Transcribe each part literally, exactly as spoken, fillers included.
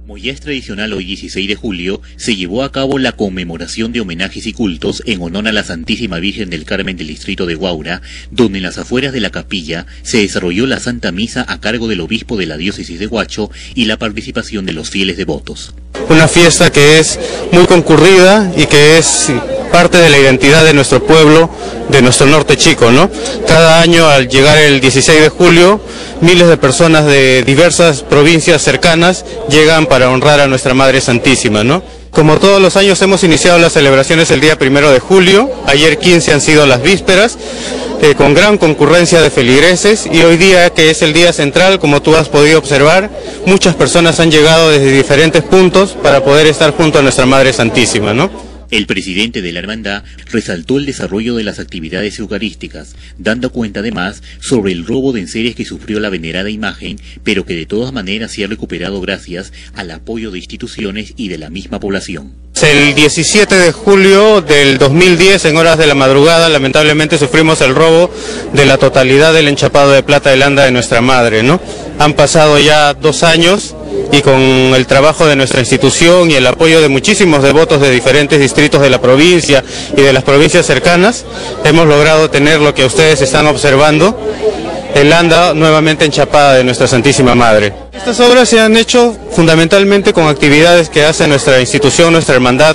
Como ya es tradicional, hoy dieciséis de julio se llevó a cabo la conmemoración de homenajes y cultos en honor a la Santísima Virgen del Carmen del distrito de Huaura, donde en las afueras de la capilla se desarrolló la Santa Misa a cargo del obispo de la diócesis de Huacho y la participación de los fieles devotos. Una fiesta que es muy concurrida y que es parte de la identidad de nuestro pueblo, de nuestro norte chico, ¿no? Cada año al llegar el dieciséis de julio, miles de personas de diversas provincias cercanas llegan para honrar a nuestra Madre Santísima, ¿no? Como todos los años hemos iniciado las celebraciones el día primero de julio, ayer quince han sido las vísperas, eh, con gran concurrencia de feligreses, y hoy día, que es el día central, como tú has podido observar, muchas personas han llegado desde diferentes puntos para poder estar junto a nuestra Madre Santísima, ¿no? El presidente de la hermandad resaltó el desarrollo de las actividades eucarísticas, dando cuenta además sobre el robo de enseres que sufrió la venerada imagen, pero que de todas maneras se ha recuperado gracias al apoyo de instituciones y de la misma población. El diecisiete de julio del dos mil diez, en horas de la madrugada, lamentablemente sufrimos el robo de la totalidad del enchapado de plata del anda de nuestra Madre, ¿no? Han pasado ya dos años y con el trabajo de nuestra institución y el apoyo de muchísimos devotos de diferentes distritos de la provincia y de las provincias cercanas, hemos logrado tener lo que ustedes están observando, el anda nuevamente enchapada de nuestra Santísima Madre. Estas obras se han hecho fundamentalmente con actividades que hace nuestra institución, nuestra hermandad,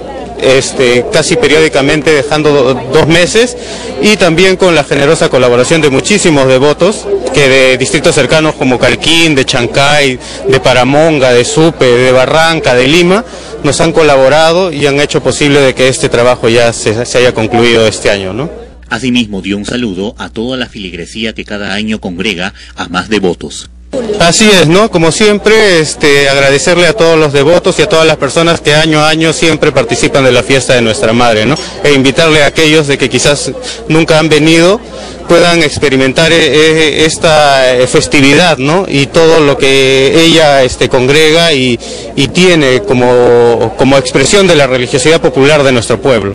Este, casi periódicamente, dejando do, dos meses, y también con la generosa colaboración de muchísimos devotos que de distritos cercanos como Calquín, de Chancay, de Paramonga, de Supe, de Barranca, de Lima, nos han colaborado y han hecho posible de que este trabajo ya se, se haya concluido este año, ¿no? Asimismo dio un saludo a toda la filigresía que cada año congrega a más devotos. Así es, ¿no? Como siempre, este, agradecerle a todos los devotos y a todas las personas que año a año siempre participan de la fiesta de nuestra Madre, ¿no? E invitarle a aquellos de que quizás nunca han venido, puedan experimentar eh, esta festividad, ¿no? Y todo lo que ella este, congrega y, y tiene como, como expresión de la religiosidad popular de nuestro pueblo.